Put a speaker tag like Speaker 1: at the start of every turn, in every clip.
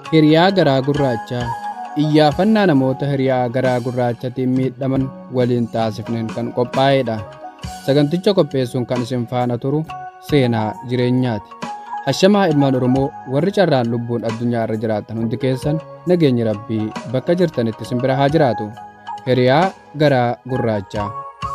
Speaker 1: Hiriyaa garaa gurraachaa iyyaafannaa namoota hiriyaa garaa gurraachaatiin miidhaman waliin taasifneen kan qophaa'edha. Saganticha qopheessuun kan isin faana turu seenaa jireenyaati. Hashamaa ilmaan Oromoo warri carraan lubbuun addunyaa irra jiraatan hundi keessan nageenyi Rabbii bakka jirtanitti isin bira haa jiraatu. Hiriyaa garaa gurraachaa.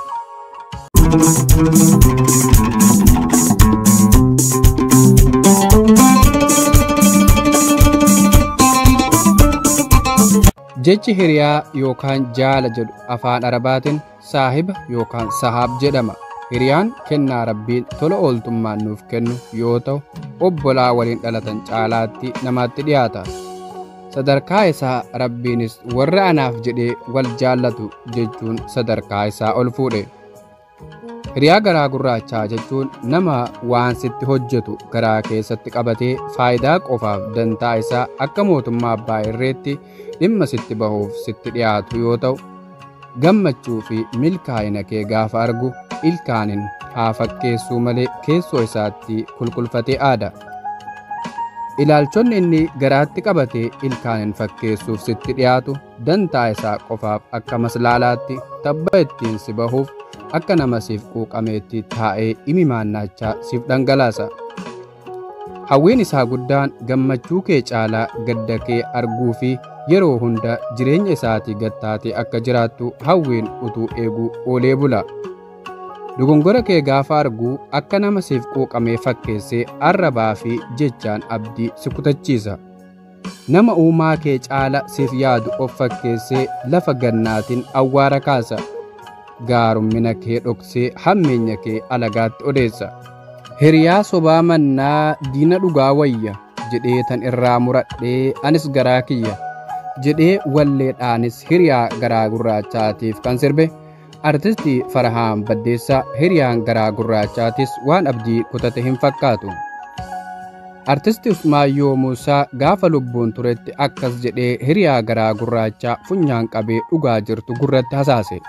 Speaker 1: Jechi hiriyaa yookaan jaala jedhu afaan Arabaatiin saahiba yookaan sahaab jedhama. Hiriyaan kennaa Rabbiin tola ooltummaan nuuf kennu yoo ta'u, obbolaa waliin dhalatan caalaatti namaatti dhiyaata. Sadarkaa isaa Rabbiinis warra anaaf jedhee wal jaallatu jechuun sadarkaa isaa ol fuudhe. Hiriyaa garaa gurraachaa jechuun nama waan sitti hojjetu garaa keessatti qabatee faayidaa qofaaf dantaa isaa akka mootummaa abbaa irreetti dhimma sitti bahuuf sitti dhiyaatu yoo ta'u, gammachuu fi milkaa'ina kee gaafa argu ilkaanin haa fakkeessuu malee keessoo isaatti kulkulfatee aada. Ilaalchonni inni garaatti qabatee ilkaanin fakkeessuuf sitti dhiyaatu dantaa isaa qofaaf akka maslaalaatti tabba ittiin si bahuuf akka nama siif quuqameetti taa'ee imimaannachaa siif dhangalaasa. Hawwiin isaa guddaan gammachuu kee caalaa gadda kee arguu fi yeroo hunda jireenya isaatii gattaatee akka jiraattu hawwiin utuu eeguu oolee bula. Dogongora kee gaafa argu akka nama siif quuqamee fakkeessee arrabaa fi jechaan abdii si kutachiisa. Nama uumaa kee caala siif yaadu of fakkeessee lafa gannaatiin awwaara kaasa. Gaarummina kee dhoksee hammeenya kee alagaatti odeessa. Hiriyaa sobaa mannaa diina dhugaa wayya jedhee tan irraa muradhee anis garaa kiyya jedhee walleedhaanis hiriyaa garaa gurraachaatiif kan sirbe artistii Farahaan Baddeessaa. Hiriyaan garaa gurraachaatis waan abdii kutate hin fakkaatu. Artistii Usmaayyoo Muusaa gaafa lubbuun turetti akkas jedhee hiriyaa garaa gurraachaa funyaan qabee dhugaa jirtu gurratti hasaase.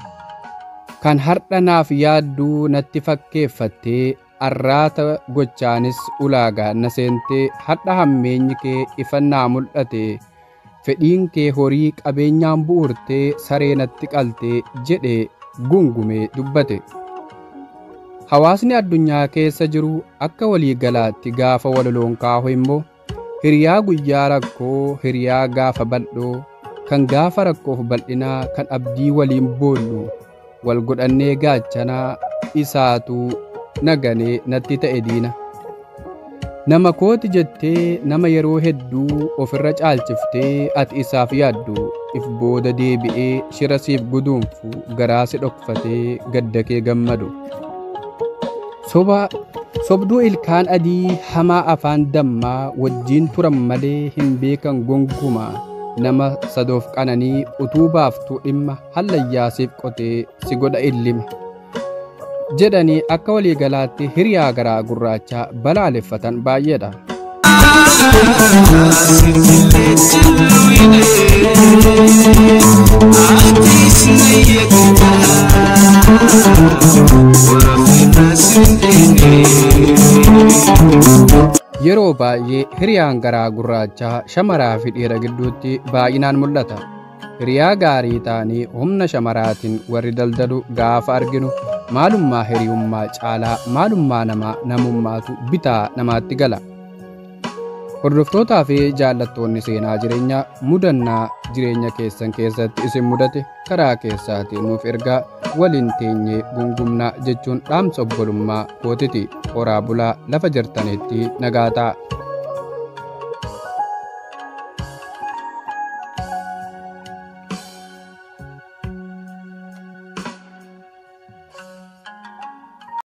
Speaker 1: Kan har'a naaf yaadduu natti fakkeeffattee arraata gochaanis ulaagaa na seentee hadha hammeenyi kee ifannaa mul'ate fedhiin kee horii qabeenyaan bu'urtee saree natti qaltee jedhee gungumee dubbate. Hawaasni addunyaa keessa jiru akka walii galaatti gaafa waloloon kaahu immoo hiriyaa guyyaa rakkoo, hiriyaa gaafa bal'oo, kan gaafa rakkoof bal'inaa, kan abdii waliin boollu wal godhannee gaachanaa isaatu naganee natti ta'e diina. Nama kooti jettee nama yeroo hedduu ofirra caalchiftee ati isaaf yaaddu if booda deebi'ee shira siif guduunfu garaa si dhokfatee gadda kee gammadu. Sobduu ilkaan adii hamaa afaan dammaa wajjiin turan malee hin beekan gonkumaa. Nama sadoof qananii utuu baaftuu dhimma hallayyaasiif qotee si godha illima jedhanii akka walii galaatti hiriyaa garaa gurraachaa balaaleffatan baay'eedha. Yeroo baay'ee hiriyaan garaa gurraachaa shamaraa fi dhiira gidduutti baay'inaan mul'ata. Hiriyaa gaarii ta'anii humna shamaraatiin warri daldalu gaafa arginu maalummaa hiriyummaa caalaa maalummaa namaa namummaatu bitaa namaatti gala. Hordoftootaa fi jaallattoonni seenaa jireenyaa mudannaa jireenya keessan keessatti isin mudate karaa keessaatiin nuuf ergaa waliin teenyee gungumnaa jechuun dhaamsa obbolummaa kootiti. Horaa bulaa lafa jirtanitti nagaa ta'a.